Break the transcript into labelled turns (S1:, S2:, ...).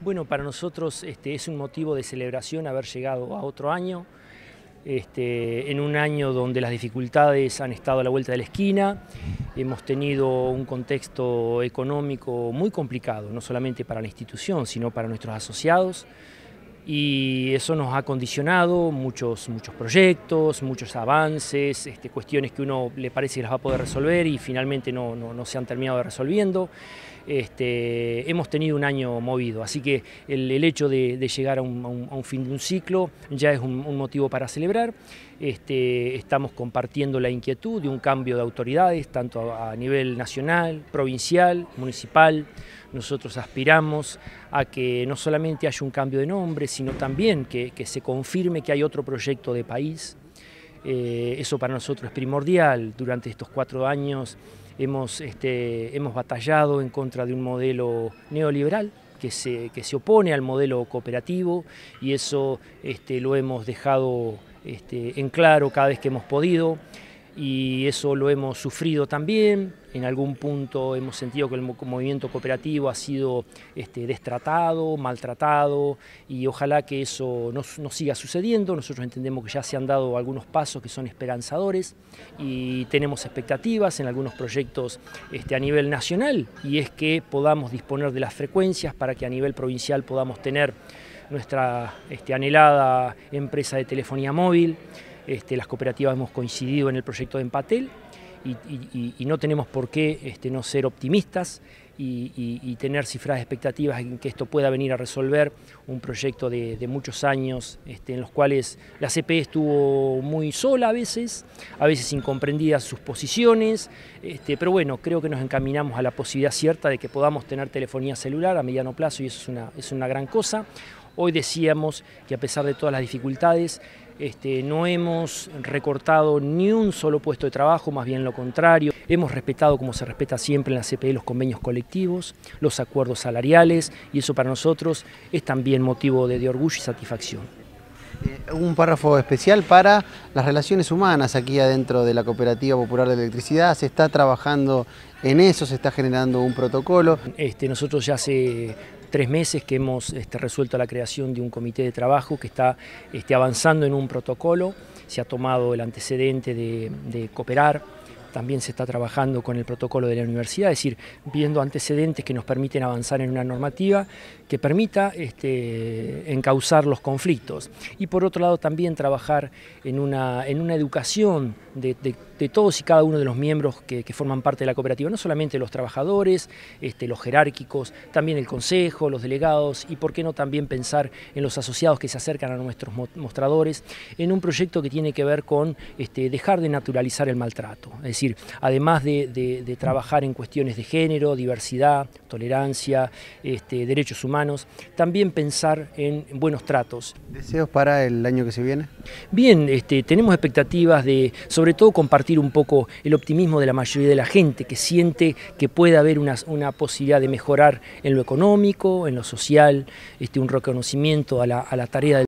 S1: Bueno, para nosotros es un motivo de celebración haber llegado a otro año, en un año donde las dificultades han estado a la vuelta de la esquina. Hemos tenido un contexto económico muy complicado, no solamente para la institución, sino para nuestros asociados. Y eso nos ha condicionado muchos proyectos, muchos avances, cuestiones que uno le parece que las va a poder resolver y finalmente no se han terminado resolviendo. Hemos tenido un año movido, así que el hecho de llegar a un fin de un ciclo ya es un motivo para celebrar. Estamos compartiendo la inquietud de un cambio de autoridades, tanto a nivel nacional, provincial, municipal. Nosotros aspiramos a que no solamente haya un cambio de nombre, sino también que se confirme que hay otro proyecto de país. Eso para nosotros es primordial. Durante estos 4 años hemos batallado en contra de un modelo neoliberal que se opone al modelo cooperativo, y eso lo hemos dejado en claro cada vez que hemos podido. Y eso lo hemos sufrido también. En algún punto hemos sentido que el movimiento cooperativo ha sido destratado, maltratado, y ojalá que eso no siga sucediendo. Nosotros entendemos que ya se han dado algunos pasos que son esperanzadores y tenemos expectativas en algunos proyectos a nivel nacional, y es que podamos disponer de las frecuencias para que a nivel provincial podamos tener nuestra anhelada empresa de telefonía móvil. Las cooperativas hemos coincidido en el proyecto de Empatel y no tenemos por qué no ser optimistas y tener cifras de expectativas en que esto pueda venir a resolver un proyecto de muchos años, en los cuales la CPE estuvo muy sola a veces incomprendidas sus posiciones, pero bueno, creo que nos encaminamos a la posibilidad cierta de que podamos tener telefonía celular a mediano plazo, y eso es una gran cosa. Hoy decíamos que a pesar de todas las dificultades, no hemos recortado ni un solo puesto de trabajo, más bien lo contrario. Hemos respetado, como se respeta siempre en la CPE, los convenios colectivos, los acuerdos salariales, y eso para nosotros es también motivo de orgullo y satisfacción.
S2: Un párrafo especial para las relaciones humanas aquí adentro de la Cooperativa Popular de Electricidad. Se está trabajando en eso, se está generando un protocolo.
S1: Nosotros ya hace 3 meses que hemos resuelto la creación de un comité de trabajo que está avanzando en un protocolo. Se ha tomado el antecedente de cooperar. También se está trabajando con el protocolo de la universidad, es decir, viendo antecedentes que nos permiten avanzar en una normativa que permita encauzar los conflictos. Y por otro lado también trabajar en una educación de todos y cada uno de los miembros que forman parte de la cooperativa, no solamente los trabajadores, los jerárquicos, también el consejo, los delegados, y por qué no también pensar en los asociados que se acercan a nuestros mostradores, en un proyecto que tiene que ver con dejar de naturalizar el maltrato. Es decir, además de trabajar en cuestiones de género, diversidad, tolerancia, derechos humanos, también pensar en buenos tratos.
S2: ¿Deseos para el año que se viene?
S1: Bien, tenemos expectativas de, sobre todo, compartir un poco el optimismo de la mayoría de la gente, que siente que puede haber una posibilidad de mejorar en lo económico, en lo social, un reconocimiento a la tarea del